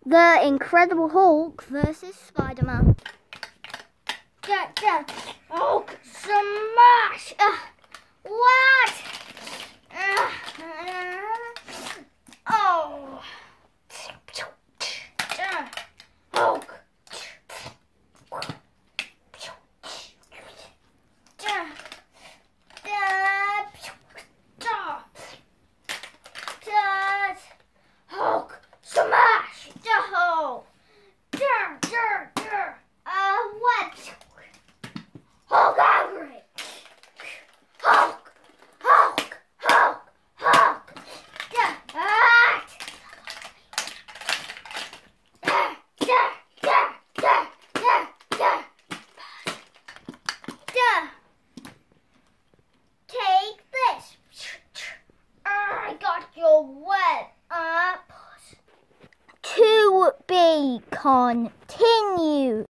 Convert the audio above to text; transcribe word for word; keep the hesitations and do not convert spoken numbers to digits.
The Incredible Hulk versus Spider-Man. Yeah, yeah. Hulk smash! Uh, what? Uh, uh, oh. Uh, Hulk. Hulk smash! Oh. Uh, what? Hulk angry! Hulk! Hulk! Hulk! Hulk! Yeah. Ah. Yeah, yeah, yeah, yeah, yeah, yeah. Yeah. Take this. I got your web up. To be continued.